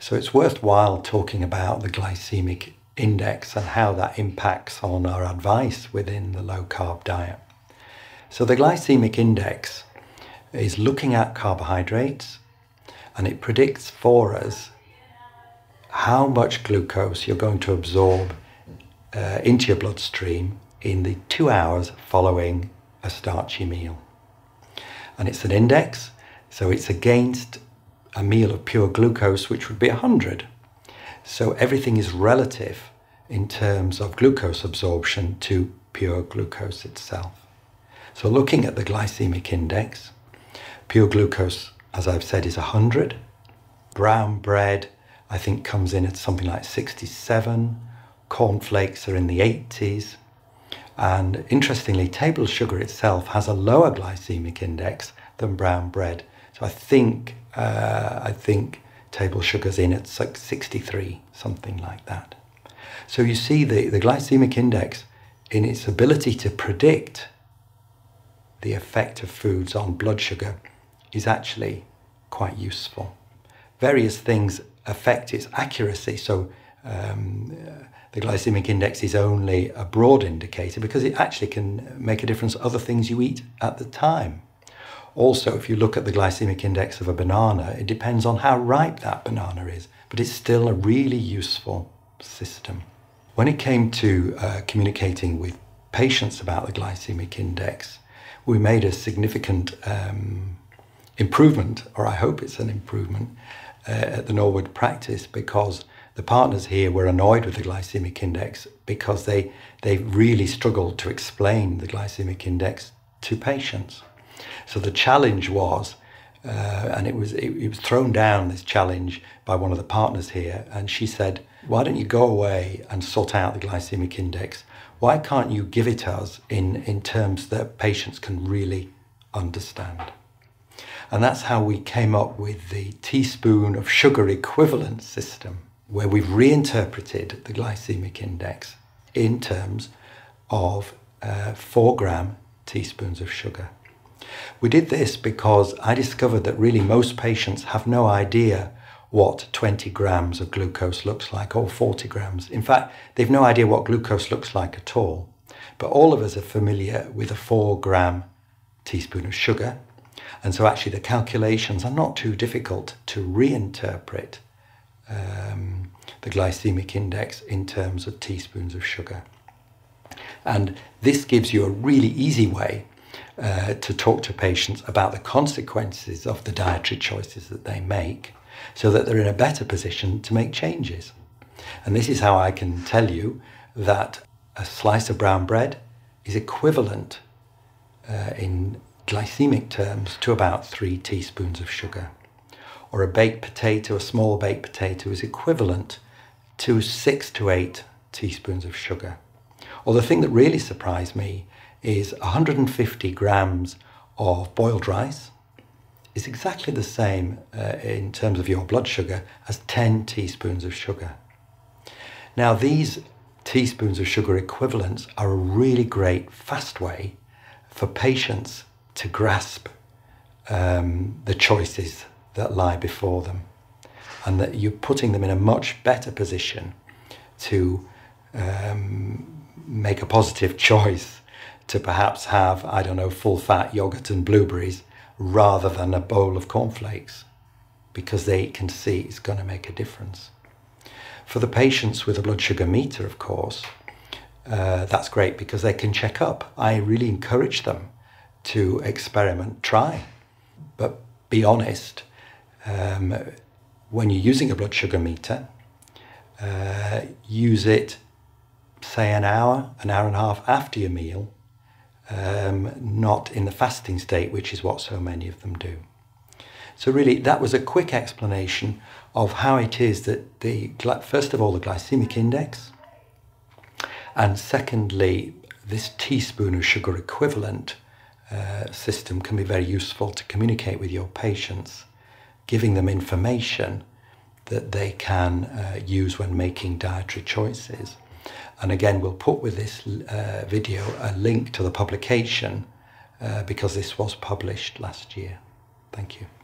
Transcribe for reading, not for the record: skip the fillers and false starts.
So it's worthwhile talking about the glycemic index and how that impacts on our advice within the low-carb diet. So the glycemic index is looking at carbohydrates, and it predicts for us how much glucose you're going to absorb into your bloodstream in the 2 hours following a starchy meal. And it's an index, so it's against a meal of pure glucose, which would be 100. So everything is relative in terms of glucose absorption to pure glucose itself. So looking at the glycemic index, pure glucose, as I've said, is 100. Brown bread, I think, comes in at something like 67. Cornflakes are in the 80s. And interestingly, table sugar itself has a lower glycemic index than brown bread. So I think table sugar's in at 63, something like that. So you see the glycemic index, in its ability to predict the effect of foods on blood sugar, is actually quite useful. Various things affect its accuracy. So the glycemic index is only a broad indicator because it actually can make a difference to other things you eat at the time. Also, if you look at the glycemic index of a banana, it depends on how ripe that banana is, but it's still a really useful system. When it came to communicating with patients about the glycemic index, we made a significant improvement, or I hope it's an improvement, at the Norwood practice, because the partners here were annoyed with the glycemic index because they really struggled to explain the glycemic index to patients. So the challenge was, and it was thrown down, this challenge, by one of the partners here, and she said, why don't you go away and sort out the glycemic index? Why can't you give it us in terms that patients can really understand? And that's how we came up with the teaspoon of sugar equivalent system, where we've reinterpreted the glycemic index in terms of 4 gram teaspoons of sugar. We did this because I discovered that really most patients have no idea what 20 grams of glucose looks like, or 40 grams. In fact, they've no idea what glucose looks like at all. But all of us are familiar with a 4 gram teaspoon of sugar. And so actually the calculations are not too difficult to reinterpret the glycemic index in terms of teaspoons of sugar. And this gives you a really easy way to talk to patients about the consequences of the dietary choices that they make, so that they're in a better position to make changes. And this is how I can tell you that a slice of brown bread is equivalent in glycemic terms to about 3 teaspoons of sugar. Or a baked potato, a small baked potato, is equivalent to 6 to 8 teaspoons of sugar. Or the thing that really surprised me is 150 grams of boiled rice is exactly the same in terms of your blood sugar as 10 teaspoons of sugar. Now, these teaspoons of sugar equivalents are a really great, fast way for patients to grasp the choices that lie before them, and that you're putting them in a much better position to make a positive choice to perhaps have, I don't know, full-fat yogurt and blueberries rather than a bowl of cornflakes, because they can see it's going to make a difference. For the patients with a blood sugar meter, of course, that's great because they can check up. I really encourage them to experiment, try, but be honest. When you're using a blood sugar meter, use it, say, an hour and a half after your meal, not in the fasting state, which is what so many of them do. So really, that was a quick explanation of how it is that first of all, the glycemic index, and secondly, this teaspoon of sugar equivalent system can be very useful to communicate with your patients, giving them information that they can use when making dietary choices. And again, we'll put with this video a link to the publication because this was published last year. Thank you.